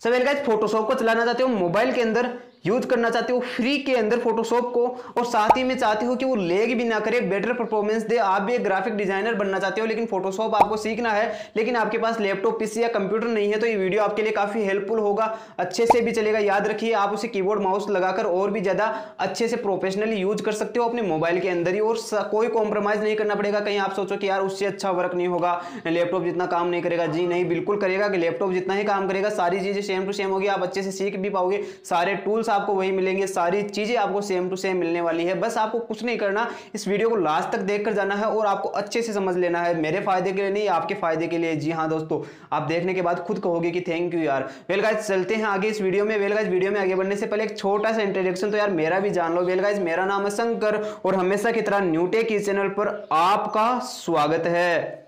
सब guys, Photoshop को चलाना चाहते हो मोबाइल के अंदर, यूज करना चाहते हो फ्री के अंदर फोटोशॉप को, और साथ ही में चाहते हो कि वो लेग भी ना करे, बेटर परफॉर्मेंस दे, आप भी एक ग्राफिक डिजाइनर बनना चाहते हो लेकिन फोटोशॉप आपको सीखना है लेकिन आपके पास लैपटॉप पीसी या कंप्यूटर नहीं है, तो ये वीडियो आपके लिए काफी हेल्पफुल होगा, अच्छे से भी चलेगा। याद रखिए, आप उसे कीबोर्ड माउस लगाकर और भी ज्यादा अच्छे से प्रोफेशनली यूज कर सकते हो अपने मोबाइल के अंदर ही, और कोई कॉम्प्रोमाइज नहीं करना पड़ेगा। कहीं आप सोचो कि यार उससे अच्छा वर्क नहीं होगा, लैपटॉप जितना काम नहीं करेगा, जी नहीं, बिल्कुल करेगा कि लैपटॉप जितना ही काम करेगा, सारी चीजें सेम टू सेम होगी, आप अच्छे से सीख भी पाओगे, सारे टूल्स आपको वही मिलेंगे, सारी चीजें आपको सेम टू सेम मिलने वाली है। बस आपको कुछ नहीं करना, इस वीडियो को लास्ट तक देखकर जाना है और आपको अच्छे से समझ लेना है, मेरे फायदे के लिए नहीं, आपके फायदे के लिए। जी हाँ दोस्तों, आप देखने के बाद खुद कहोगे कि थैंक यू यार। वेल गाइस, चलते हैं आगे इस वीडियो में। वेल गाइस, वीडियो में आगे बढ़ने से पहले एक छोटा सा इंट्रोडक्शन तो यार मेरा भी जान लो। वेल गाइस, मेरा नाम है शंकर और हमेशा की तरह न्यूटेक इस चैनल पर आपका स्वागत है।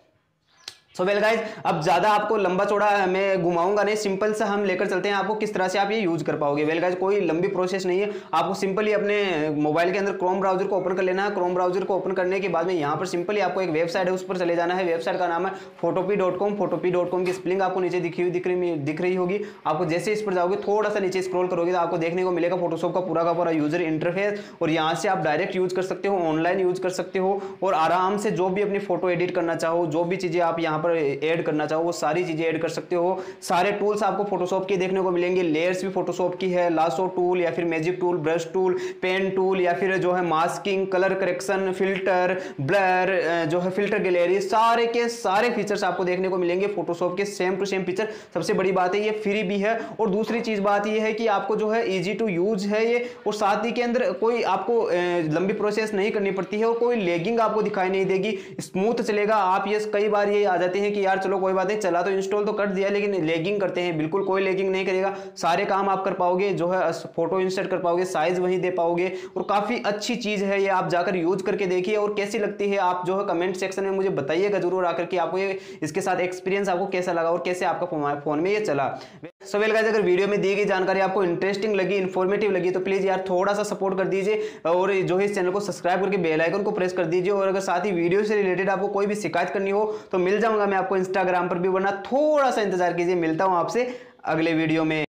सो वेल गाइज, अब ज्यादा आपको लंबा चौड़ा मैं घुमाऊंगा नहीं, सिंपल सा हम लेकर चलते हैं आपको किस तरह से आप ये यूज कर पाओगे। वेल गाइज, कोई लंबी प्रोसेस नहीं है, आपको सिंपली अपने मोबाइल के अंदर क्रोम ब्राउजर को ओपन कर लेना है। क्रोम ब्राउजर को ओपन करने के बाद में यहाँ पर सिंपली आपको एक वेबसाइट है उस पर चले जाना है। वेबसाइट का नाम है photopea.com। photopea.com की स्पेलिंग आपको नीचे दिख रही होगी। आपको जैसे इस पर जाओगे, थोड़ा सा नीचे स्क्रॉल करोगे तो आपको देखने को मिलेगा फोटोशॉप का पूरा यूजर इंटरफेस, और यहाँ से आप डायरेक्ट यूज कर सकते हो, ऑनलाइन यूज कर सकते हो और आराम से जो भी अपनी फोटो एडिट करना चाहो, जो भी चीजें आप यहाँ पर ऐड करना चाहो वो सारी चीजें ऐड कर सकते हो। सारे टूल्स आपको फोटोशॉप के देखने को मिलेंगे, लेयर्स भी फोटोशॉप की है, लासो टूल या फिर magic tool, brush tool, pen tool या फिर जो है masking, colour correction, filter, blur, जो है फिल्टर गैलरी, सारे के सारे फीचर्स आपको देखने को मिलेंगे फोटोशॉप के, सेम टू सेम फीचर। सबसे बड़ी बात है ये फ्री भी है, और दूसरी चीज बात ये है कि आपको जो है इजी टू यूज है ये, और साथ ही के अंदर कोई आपको लंबी प्रोसेस नहीं करनी पड़ती है और कोई लेगिंग आपको दिखाई नहीं देगी, स्मूथ चलेगा। आप ये कई बार ये आ जाते हैं कि यार चलो कोई बात नहीं, चला तो इंस्टॉल तो कर दिया लेकिन लेगिंग करते हैं, बिल्कुल कोई लेगिंग नहीं करेगा, सारे काम आप कर पाओगे, जो है फोटो इंसर्ट कर पाओगे, साइज वहीं दे पाओगे, और काफी अच्छी चीज है ये। आप जाकर यूज करके देखिए और कैसी लगती है आप जो है कमेंट सेक्शन में मुझे बताइएगा जरूर आकर कि आपको ये इसके साथ एक्सपीरियंस आपको कैसा लगा और कैसे आपका फोन में ये चला। सो वेल गाइस, अगर वीडियो में दी गई जानकारी आपको इंटरेस्टिंग लगी, इन्फॉर्मेटिव लगी तो प्लीज यार थोड़ा सा सपोर्ट कर दीजिए और जो है इस चैनल को सब्सक्राइब करके बेल आइकन को प्रेस कर दीजिए। और अगर साथ ही वीडियो से रिलेटेड आपको कोई भी शिकायत करनी हो तो मिल जाऊंगा मैं आपको इंस्टाग्राम पर भी, वरना थोड़ा सा इंतजार कीजिए, मिलता हूं आपसे अगले वीडियो में।